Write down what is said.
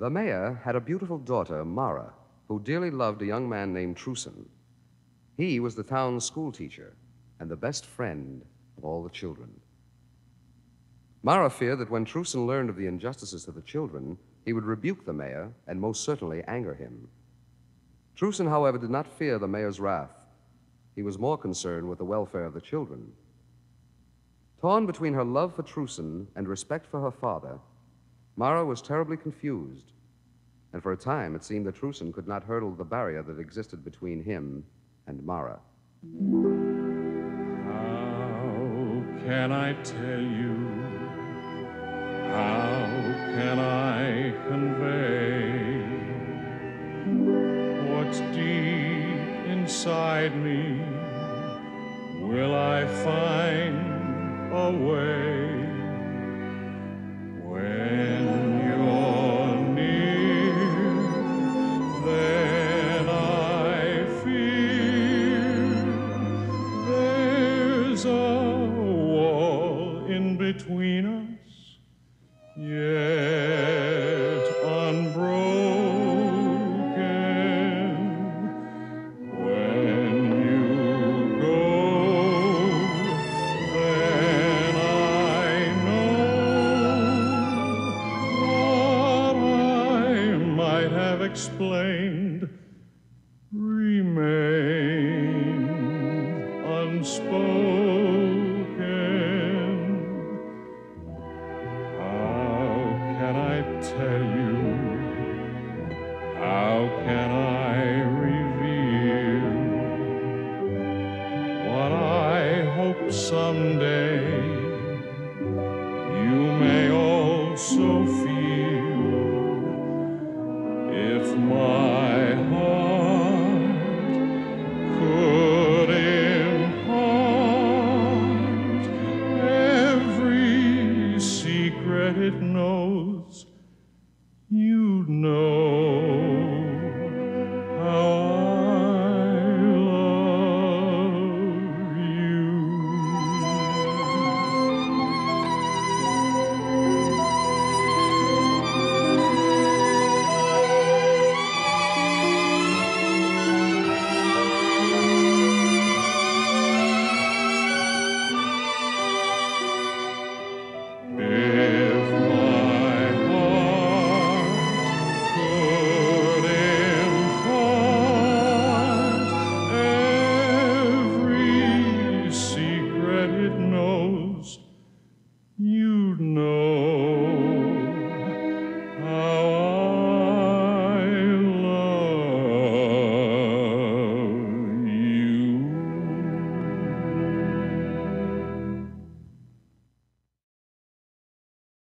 The mayor had a beautiful daughter, Mara, who dearly loved a young man named Truson. He was the town's school teacher and the best friend of all the children. Mara feared that when Truson learned of the injustices to the children, he would rebuke the mayor and most certainly anger him. Truson, however, did not fear the mayor's wrath. He was more concerned with the welfare of the children. Torn between her love for Truson and respect for her father, Mara was terribly confused, and for a time it seemed that Truson could not hurdle the barrier that existed between him and Mara. How can I tell you? How can I convey what's deep inside me? Will I find a way? When you're near, then I feel there's a wall in between us, yet unbroken. When you go, then I know what I might have explained remains unspoken. How can I tell you? How can I reveal what I hope someday you may also feel? If my heart could impart every secret it knows, you'd know.